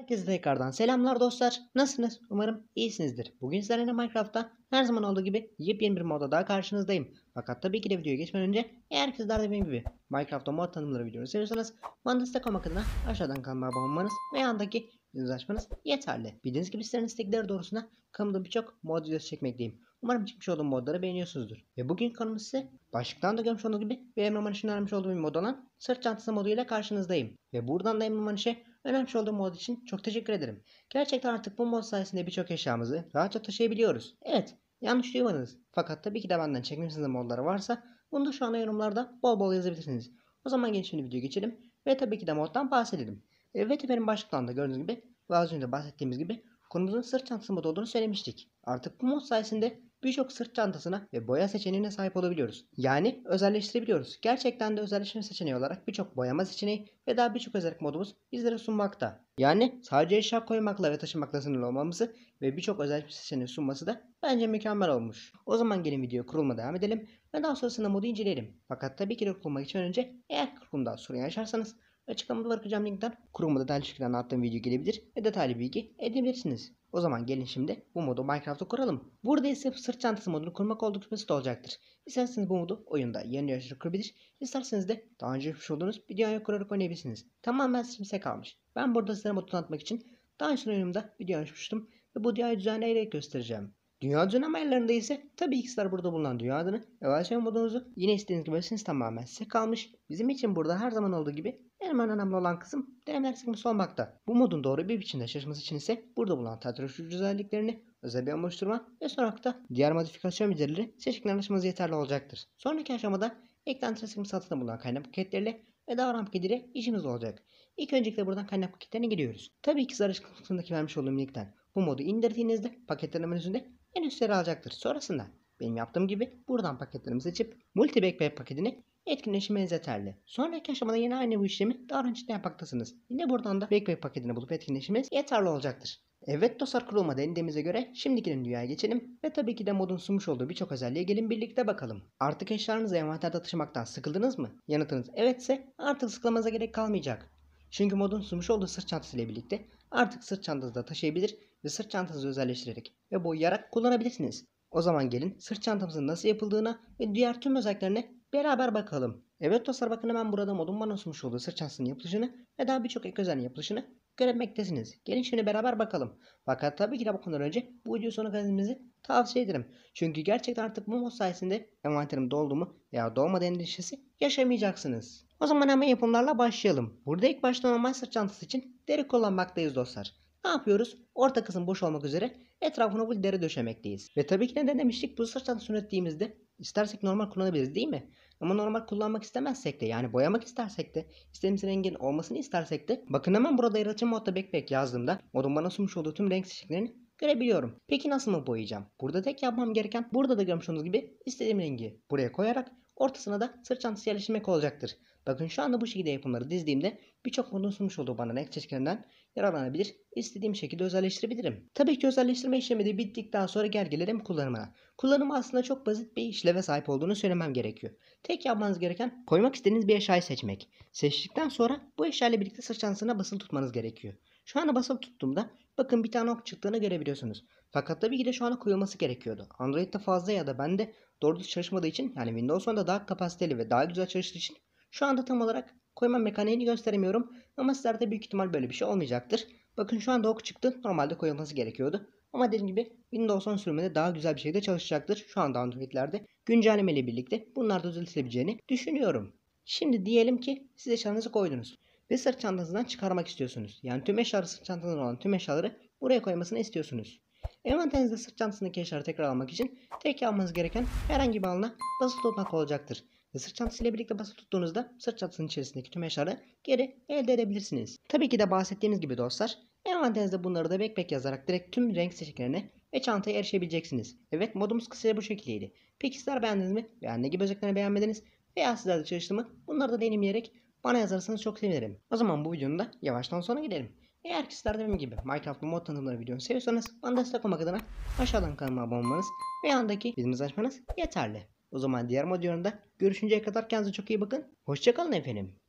Herkese tekrardan selamlar dostlar. Nasılsınız? Umarım iyisinizdir. Bugün sizlerle Minecraft'ta her zaman olduğu gibi yepyeni bir modda daha karşınızdayım. Fakat tabii ki de videoya geçmeden önce eğer sizler de benim gibi Minecraft'ta mod tanımları videoları seviyorsanız bana destek olmak adına aşağıdan kanalıma abone olmanız ve yandaki bildirim açmanız yeterli. Bildiğiniz gibi sizlerin istekleri doğrusunda kanalımda birçok mod videosu çekmekteyim. Umarım çıkmış olduğum modları beğeniyorsunuzdur. Ve bugün konumuz ise başlıktan da görmüş olduğunuz gibi ve Emre Maniş'in önermiş olduğu bir mod olan sırt çantası moduyla karşınızdayım. Ve buradan da Emre Maniş'e önermiş olduğum mod için çok teşekkür ederim. Gerçekten artık bu mod sayesinde birçok eşyamızı rahatça taşıyabiliyoruz. Evet, yanlış duymadınız. Fakat tabii ki de benden çekmek istediğiniz modları varsa bunu da şu anda yorumlarda bol bol yazabilirsiniz. O zaman gelin şimdi videoya geçelim ve tabii ki de moddan bahsedelim. Evet efendim, başlıktan da gördüğünüz gibi ve az önce bahsettiğimiz gibi konumuzun sırt çantası modu olduğunu söylemiştik. Artık bu mod sayesinde birçok sırt çantasına ve boya seçeneğine sahip olabiliyoruz. Yani özelleştirebiliyoruz. Gerçekten de özelleştirme seçeneği olarak birçok boyama seçeneği ve daha birçok özellik modumuz bizlere sunmakta. Yani sadece eşya koymakla ve taşımakla sınırlı olmamızı ve birçok özellik seçeneği sunması da bence mükemmel olmuş. O zaman gelin video kuruluma devam edelim ve daha sonrasında modu inceleyelim. Fakat tabii ki de kurulmak için önce eğer kurulumda sorun yaşarsanız açıklamada bırakacağım linkten kurulumda detaylı şekilde anlattığım video gelebilir ve detaylı bilgi edinebilirsiniz. O zaman gelin şimdi bu modu Minecraft'ta kuralım. Burada ise sırt çantası modunu kurmak oldukça basit olacaktır. İsterseniz bu modu oyunda yeni yaşlı kurabilir, isterseniz de daha önce yapmış olduğunuz bir dünyayı kurarak oynayabilirsiniz. Tamamen size kalmış. Ben burada size modu tanıtmak için daha önce oyunumda video açmıştım ve bu dünyayı düzenleyerek göstereceğim. Dünya düzenleme ayarlarında ise tabii ki sizler burada bulunan dünya adını ve versiyon modunuzu yine istediğiniz gibi açınız, tamamen size kalmış. Bizim için burada her zaman olduğu gibi en önemli olan kısım denemeler sıkıntısı olmakta. Bu modun doğru bir biçimde çalışması için ise burada bulunan tatlı özelliklerini özel bir oluşturma ve sonra da diğer modifikasyon bilgileri seçeneklerden açmanız yeterli olacaktır. Sonraki aşamada eklenti sıkıntı satında bulunan kaynak paketleriyle ve davran paketiyle işimiz olacak. İlk öncelikle buradan kaynak paketlerine giriyoruz. Tabii ki zararlı kısmındaki vermiş olduğum linkten bu modu indirdiğinizde paketler menüsünde en üstleri alacaktır. Sonrasında benim yaptığım gibi buradan paketlerimi seçip multi backpack paketini etkinleşmeniz yeterli. Sonraki aşamada yine aynı bu işlemi davranışta yapmaktasınız. Yine buradan da backpack paketini bulup etkinleşmeniz yeterli olacaktır. Evet dostlar, kuruluma denediğimize göre şimdi gelin dünyaya geçelim ve tabii ki de modun sunmuş olduğu birçok özelliğe gelin birlikte bakalım. Artık eşyalarınızı envanterde taşımaktan sıkıldınız mı? Yanıtınız evetse artık sıkılmanıza gerek kalmayacak. Çünkü modun sunmuş olduğu sırt çantası ile birlikte artık sırt çantanızı da taşıyabilir ve sırt çantanızı özelleştirerek ve boyayarak kullanabilirsiniz. O zaman gelin sırt çantamızın nasıl yapıldığına ve diğer tüm özelliklerine beraber bakalım. Evet dostlar, bakın hemen burada modun bana sunmuş olduğu sırt çantasının yapılışını ve daha birçok ek özelliğin yapılışını göremektesiniz. Gelin şimdi beraber bakalım. Fakat tabii ki de bakmadan önce bu videoyu sona kaydetmenizi tavsiye ederim. Çünkü gerçekten artık bu mod sayesinde envanterim doldu mu veya dolmadı endişesi yaşamayacaksınız. O zaman hemen yapımlarla başlayalım. Burada ilk başta normal sırt çantası için deri kullanmaktayız dostlar. Ne yapıyoruz? Orta kısım boş olmak üzere etrafına bu deri döşemekteyiz. Ve tabii ki ne demiştik? Bu sırt çantasını ürettiğimizde istersek normal kullanabiliriz değil mi? Ama normal kullanmak istemezsek de, yani boyamak istersek de, istediğimiz rengin olmasını istersek de, bakın hemen burada yaratıcı modda backpack yazdığımda modun bana sunmuş olduğu tüm renk seçeneklerini görebiliyorum. Peki nasıl mı boyayacağım? Burada tek yapmam gereken, burada da görmüş olduğunuz gibi istediğim rengi buraya koyarak ortasına da sırt çantası yerleştirmek olacaktır. Bakın şu anda bu şekilde yapımları dizdiğimde birçok modun sunmuş olduğu bana renk seçeneklerinden yararlanabilir, istediğim şekilde özelleştirebilirim. Tabii ki özelleştirme işlemi de bittikten sonra gel gelelim kullanımına. Kullanımı aslında çok basit bir işleve sahip olduğunu söylemem gerekiyor. Tek yapmanız gereken koymak istediğiniz bir eşyayı seçmek. Seçtikten sonra bu eşyayla birlikte sırt çantasına basılı tutmanız gerekiyor. Şu anda basılı tuttuğumda bakın bir tane ok çıktığını görebiliyorsunuz. Fakat tabii ki de şu anda koyulması gerekiyordu. Android'de fazla ya da bende doğru düz çalışmadığı için, yani Windows 10'da daha kapasiteli ve daha güzel çalıştığı için şu anda tam olarak koyma mekaniğini gösteremiyorum. Ama sizlerde büyük ihtimal böyle bir şey olmayacaktır. Bakın şu anda ok çıktı. Normalde koyulması gerekiyordu. Ama dediğim gibi Windows 10 sürümünde daha güzel bir şekilde çalışacaktır. Şu anda Android'lerde güncelleme ile birlikte bunlar da düzeltilebileceğini düşünüyorum. Şimdi diyelim ki siz eşyalarınızı koydunuz ve sırt çantanızdan çıkarmak istiyorsunuz. Yani tüm eşyaları, sırt çantasında olan tüm eşyaları buraya koymasını istiyorsunuz. Envanterinizde sırt çantasındaki eşyaları tekrar almak için tek yapmanız gereken herhangi bir alana basılı tutmak olacaktır. Ve sırt çantasıyla birlikte basılı tuttuğunuzda sırt çantasının içerisindeki tüm eşyaları geri elde edebilirsiniz. Tabii ki de bahsettiğimiz gibi dostlar, envanterinizde bunları da backpack yazarak direkt tüm renk seçeneklerine ve çantaya erişebileceksiniz. Evet, modumuz kısaca bu şekildeydi. Peki sizler beğendiniz mi? Veya ne gibi özelliklerini beğenmediniz? Veya sizler de çalıştı mı? Bunları da deneyimleyerek bana yazarsanız çok sevinirim. O zaman bu videonun da yavaştan sona gidelim. Eğer ki sizler de benim gibi Minecraft mod tanıtımları videonu seviyorsanız bana destek olmak adına aşağıdan kanalıma abone olmanız ve yandaki bildirim açmanız yeterli. O zaman diğer mod videolarında görüşünceye kadar kendinize çok iyi bakın. Hoşçakalın efendim.